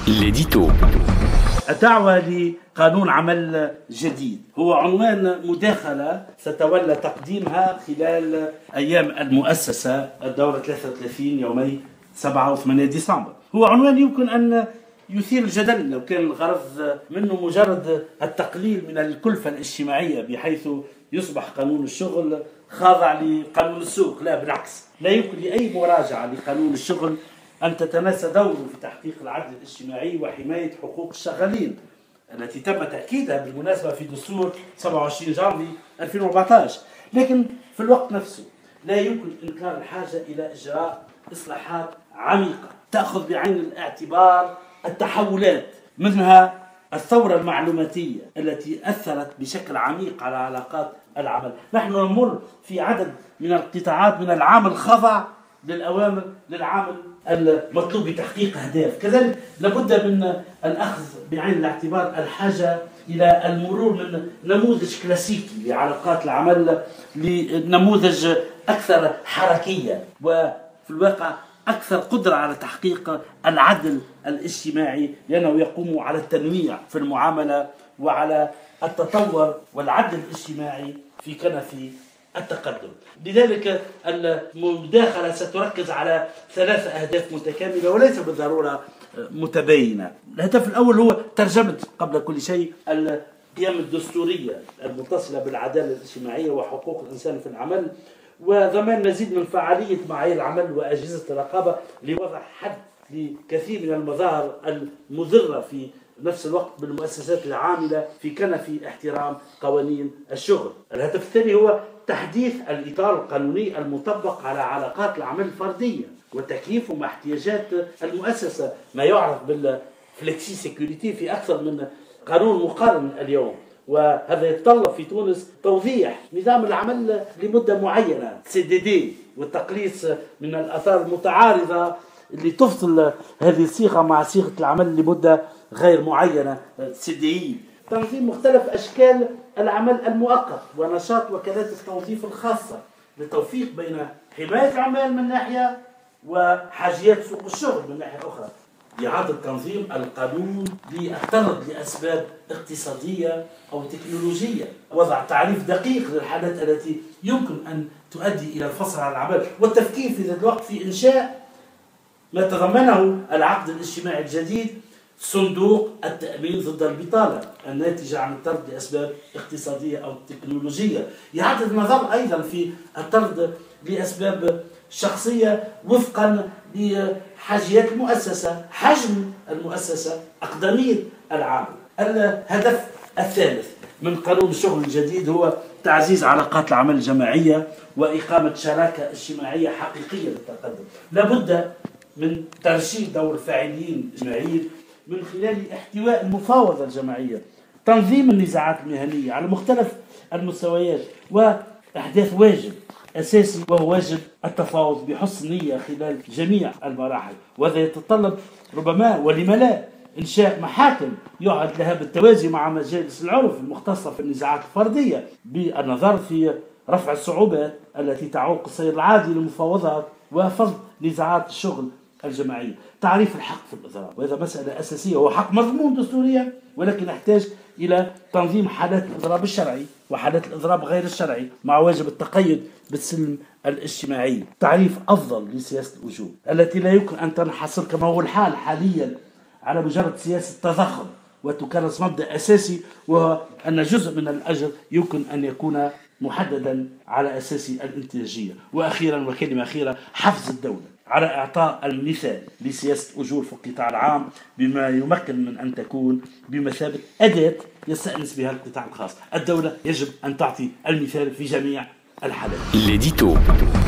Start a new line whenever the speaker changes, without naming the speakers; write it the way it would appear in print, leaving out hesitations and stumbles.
l'édito.
الدعوة لقانون عمل جديد هو عنوان مداخلة ستولى تقديمها خلال أيام المؤسسة الدورة 33 يومي 7 و8 ديسمبر. هو عنوان يمكن أن يثير الجدل لو كان الغرض منه مجرد التقليل من الكلفة الاجتماعية بحيث يصبح قانون الشغل خاضع لقانون السوق. لا، بالعكس، لا يمكن لأي مراجعة لقانون الشغل أن تتناسى دوره في تحقيق العدل الاجتماعي وحماية حقوق الشغالين التي تم تأكيدها بالمناسبة في دستور 27 جانفي 2014. لكن في الوقت نفسه لا يمكن إنكار الحاجة إلى إجراء إصلاحات عميقة تأخذ بعين الاعتبار التحولات، منها الثورة المعلوماتية التي أثرت بشكل عميق على علاقات العمل. نحن نمر في عدد من القطاعات من العامل خضع للأوامر للعامل المطلوب بتحقيق أهداف. كذلك لابد من الأخذ بعين الاعتبار الحاجة إلى المرور من نموذج كلاسيكي لعلاقات العمل لنموذج أكثر حركية وفي الواقع أكثر قدرة على تحقيق العدل الاجتماعي، لأنه يقوم على التنويع في المعاملة وعلى التطور والعدل الاجتماعي في كنف التقدم. لذلك المداخلة ستركز على 3 أهداف متكاملة وليس بالضرورة متباينة. الهدف الأول هو ترجمة قبل كل شيء القيم الدستورية المتصلة بالعدالة الاجتماعية وحقوق الإنسان في العمل، وضمان مزيد من فعالية معايير العمل وأجهزة الرقابة لوضع حد لكثير من المظاهر المضرة في نفس الوقت بالمؤسسات العاملة في كنف احترام قوانين الشغل. الهدف الثاني هو تحديث الإطار القانوني المطبق على علاقات العمل الفردية وتكييفه مع احتياجات المؤسسة، ما يعرف بالفلكسي سيكوريتي في أكثر من قانون مقارن اليوم. وهذا يتطلب في تونس توضيح نظام العمل لمدة معينة CDD والتقليص من الآثار المتعارضة اللي تفصل هذه الصيغة مع صيغة العمل لمدة غير معينة CDI، تنظيم مختلف أشكال العمل المؤقت ونشاط وكالات التوظيف الخاصة للتوفيق بين حماية العمال من ناحية وحاجيات سوق الشغل من ناحية أخرى. إعادة تنظيم القانون ليعترض لأسباب اقتصادية أو تكنولوجية، وضع تعريف دقيق للحالات التي يمكن أن تؤدي إلى الفصل عن العمل، والتفكير في ذات الوقت في إنشاء ما تضمنه العقد الاجتماعي الجديد صندوق التأمين ضد البطالة الناتجة عن الطرد لأسباب اقتصادية أو تكنولوجية. إعادة النظر أيضا في الطرد لأسباب شخصية وفقا لحاجيات المؤسسة، حجم المؤسسة، أقدمية العامل. الهدف الثالث من قانون الشغل الجديد هو تعزيز علاقات العمل الجماعية وإقامة شراكة اجتماعية حقيقية للتقدم. لابد من ترشيد دور الفاعلين الجماعيين من خلال احتواء المفاوضة الجماعية، تنظيم النزاعات المهنية على مختلف المستويات، وإحداث واجب أساسي وهو واجب التفاوض بحسن نية خلال جميع المراحل. وهذا يتطلب ربما ولم لا إنشاء محاكم يعد لها بالتوازي مع مجالس العرف المختصة في النزاعات الفردية بالنظر في رفع الصعوبات التي تعوق السير العادي للمفاوضات وفض نزاعات الشغل الجماعية. تعريف الحق في الإضراب، وهذا مسألة أساسية، هو حق مضمون دستوريا ولكن يحتاج إلى تنظيم حالات الإضراب الشرعي وحالات الإضراب غير الشرعي مع واجب التقيد بالسلم الاجتماعي. تعريف أفضل لسياسة الأجور التي لا يمكن أن تنحصر كما هو الحال حاليا على مجرد سياسة تضخم، وتكرس مبدأ أساسي وهو أن جزء من الأجر يمكن أن يكون محددا على أساس الانتاجية. وأخيرا وكلمة أخيرة، حفز الدولة على إعطاء المثال لسياسة أجور في القطاع العام بما يمكن من أن تكون بمثابة أداة يستأنس بها القطاع الخاص. الدولة يجب أن تعطي المثال في جميع الحالات.
l'édito.